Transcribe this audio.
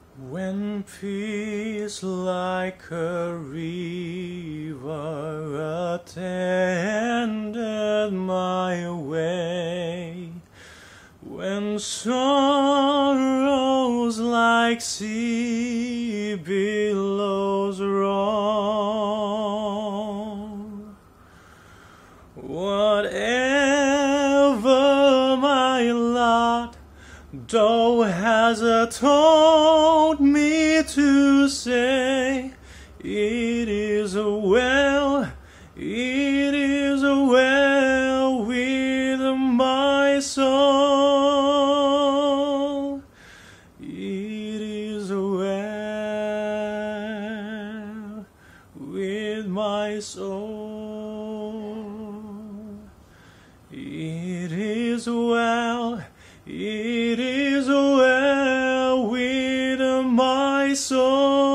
When peace like a river attendeth my way, when sorrows like sea billows roll, whatever my lot thou hast taught me to say, it is well with my soul. It is well with my soul. It is well. It is well with my soul.